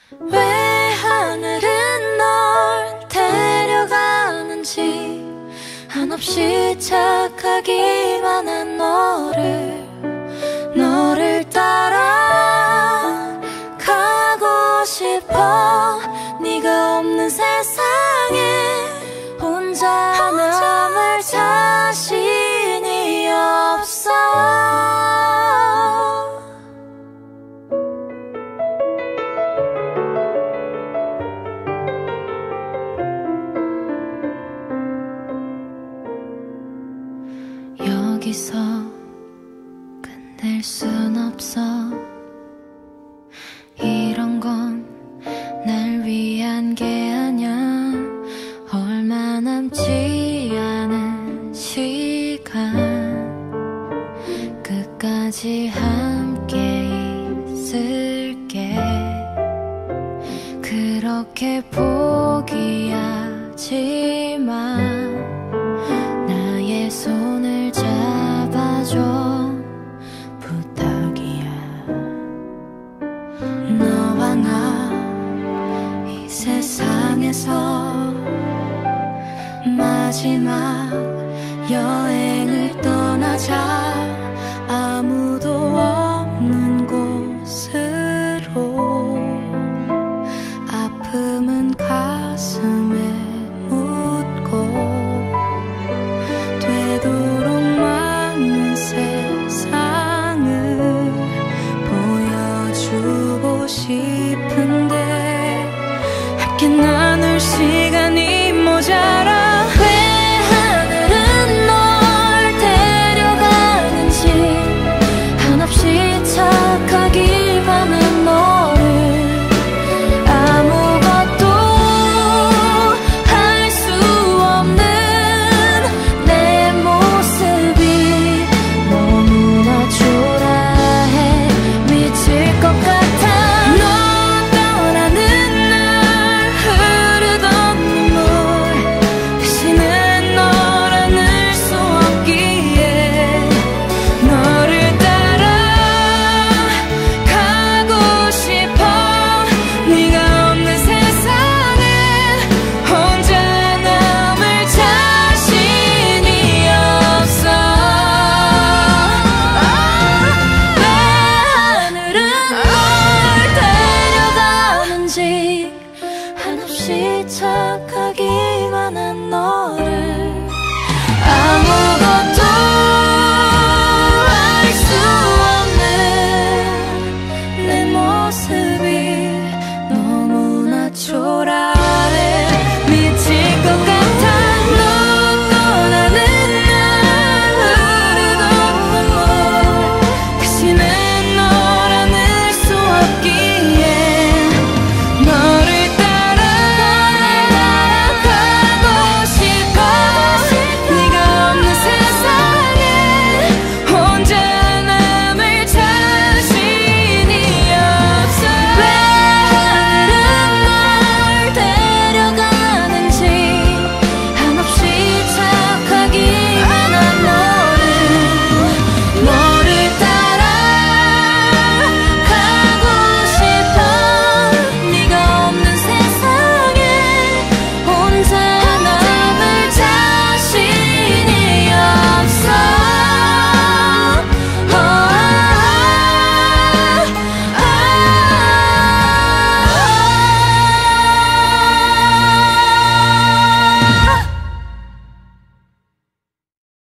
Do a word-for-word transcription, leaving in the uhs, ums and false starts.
왜 하늘은 널 데려가는지 한없이 착하기만 한 너를 너를 따라 가고 싶어. 네가 없는 세상에 혼자 남을 자신이 없어. 여기서 끝낼 순 없어. 이런 건 날 위한 게 아냐. 얼마 남지 않은 시간 끝까지 함께 있을게. 그렇게 포기하지만 나의 손을 잡아줘. 부탁이야. 너와 나 이 세상에서 마지막 여행을 떠나자. 아무도 없는 곳으로. 아픔은 가슴에 묻고 되도록 많은 세상을 보여주고 싶은데 함께 나눌 시간